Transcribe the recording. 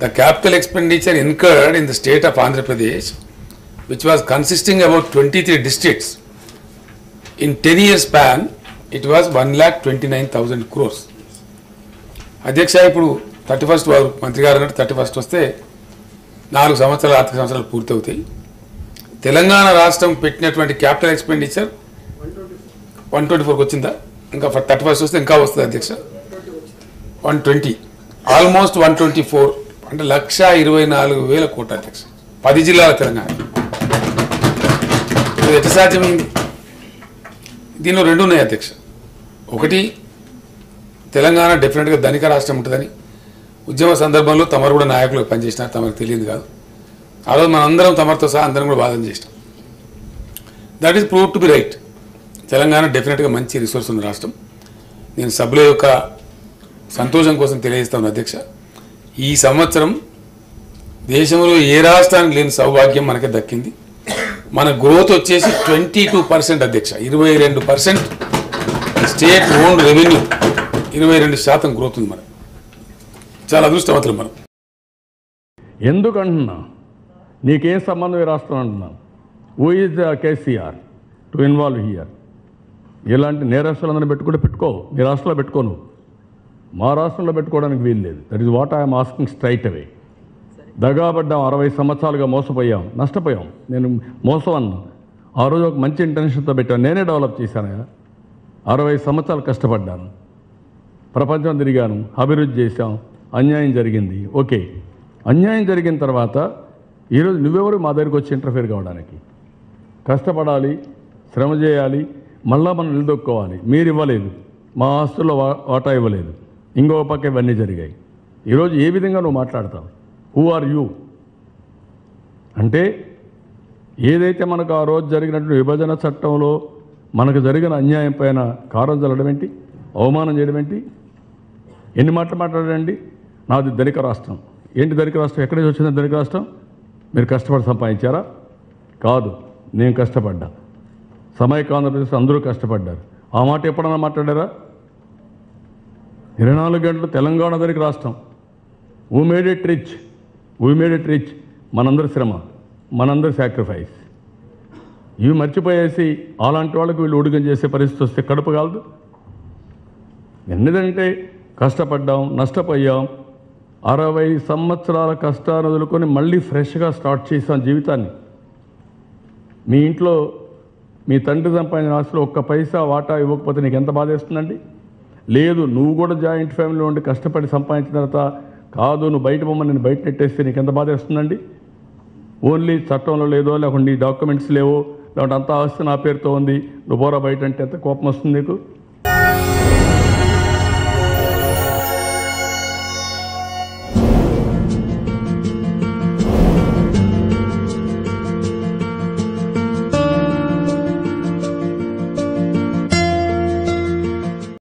The capital expenditure incurred in the state of Andhra Pradesh, which was consisting about 23 districts, in 10 years span, it was 1,29,000 crores. అధ్యక్ష ఇప్పుడు 31st వారు మంత్రి గారు అన్నట్టు 31st వస్తే 4 సంవత్సరాలు ఆర్థిక సంవత్సరాలు పూర్తవుతాయి. తెలంగాణ రాష్ట్రం పెట్టినటువంటి క్యాపిటల్ ఎక్స్పెండిచర్ 124కి వచ్చిందా? ఇంకా 31st వస్తే ఇంకా వస్తుంది అధ్యక్ష. 120 ఆల్మోస్ట్ 124 అంటే 1,24,000 కోట్ల అధ్యక్ష. 10 జిల్లాల తెలంగాణ. ఇది ఎట్లా సాధ్యమైంది? దీనిలో 2 ఉన్నాయి అధ్యక్ష. ఒకటి, తెలంగాణ డెఫినెట్గా ధనిక రాష్ట్రం ఉంటుందని ఉద్యమ సందర్భంలో తమరు కూడా నాయకులు పనిచేసినారు, తమకు తెలియదు కాదు. ఆ రోజు మనందరం తమరితో సహా అందరం కూడా వాదన చేసినాం. That is prove to be right. Telangana డెఫినెట్గా మంచి రిసోర్స్ ఉన్న రాష్ట్రం. నేను సభ్యుల యొక్క సంతోషం కోసం తెలియజేస్తాను అధ్యక్ష. ఈ సంవత్సరం దేశంలో ఏ రాష్ట్రానికి లేని సౌభాగ్యం మనకే దక్కింది. మన గ్రోత్ వచ్చేసి 22% అధ్యక్ష. 22% స్టేట్ ఓన్ రెవెన్యూ 22% గ్రోత్ ఉంది. మనం చాలా అదృష్టవంతులు. మనం ఎందుకంటున్నా నీకేం సంబంధం ఈ రాష్ట్రం అంటున్నా? Who is KCR to involve here? ఇలాంటి నేరస్తులందరినీ పెట్టుకో, మీ రాష్ట్రంలో పెట్టుకోను, మా రాష్ట్రంలో పెట్టుకోవడానికి వీలు లేదు. That is what I'm asking straight away. దగాబడ్డాం, 60 సంవత్సరాలుగా మోసపోయాం, నష్టపోయాం. నేను మోసం అన్నా. ఆ రోజు ఒక మంచి ఇంటెన్షన్తో పెట్టాను, నేనే డెవలప్ చేశాను. 60 సంవత్సరాలు కష్టపడ్డాను, ప్రపంచం తిరిగాను, అభివృద్ధి చేశాం. అన్యాయం జరిగింది, ఓకే. అన్యాయం జరిగిన తర్వాత ఈరోజు నువ్వెవరు మా దగ్గరికి వచ్చి ఇంటర్ఫియర్ కావడానికి? కష్టపడాలి, శ్రమ చేయాలి, మళ్ళా మనం నిలదొక్కోవాలి. మీరు ఇవ్వలేదు, మా ఆస్తుల్లో వాటా ఇవ్వలేదు, ఇంకో పక్క ఇవన్నీ జరిగాయి. ఈరోజు ఏ విధంగా నువ్వు మాట్లాడతావు? Who are you? అంటే ఏదైతే మనకు ఆ రోజు జరిగినటువంటి విభజన చట్టంలో మనకు జరిగిన అన్యాయం పైన కారం చల్లడం ఏంటి, అవమానం చేయడం ఏంటి? ఎన్ని మాటలు మాట్లాడండి? నాది ధనిక రాష్ట్రం. ఏంటి ధనిక రాష్ట్రం? ఎక్కడి నుంచి వచ్చింది ధనిక రాష్ట్రం? మీరు కష్టపడి సంపాదించారా? కాదు, నేను కష్టపడ్డా. సమైక్య ఆంధ్రప్రదేశ్ అందరూ కష్టపడ్డారు. ఆ మాట ఎప్పుడన్నా మాట్లాడారా? 24 గంటలు తెలంగాణ ధనిక రాష్ట్రం. We made it rich. మనందరి శ్రమ, మనందరి సాక్రిఫైస్. ఇవి మర్చిపోయేసి అలాంటి వాళ్ళకి వీళ్ళు ఉడుగం చేసే పరిస్థితి వస్తే కడుపు కాలదు. ఎందుకంటే కష్టపడ్డాం, నష్టపోయాం. 60 సంవత్సరాల కష్టాన్ని వదులుకొని మళ్ళీ ఫ్రెష్గా స్టార్ట్ చేసాం జీవితాన్ని. మీ ఇంట్లో మీ తండ్రి సంపాదించిన ఆస్తిలో 1 పైసా వాటా ఇవ్వకపోతే నీకు ఎంత బాధేస్తుందండి? లేదు, నువ్వు కూడా జాయింట్ ఫ్యామిలీలో ఉండి కష్టపడి సంపాదించిన తర్వాత, కాదు నువ్వు బయట బొమ్మ నేను బయట నెట్టేస్తే నీకు ఎంత బాధేస్తుందండి? ఓన్లీ చట్టంలో లేదో, లేకుంటే నీ డాక్యుమెంట్స్ లేవో, లేకుంటే అంత ఆస్తి నా పేరుతో ఉంది, నువ్వు పోరా బయట అంటే ఎంత కోపం వస్తుంది నీకు?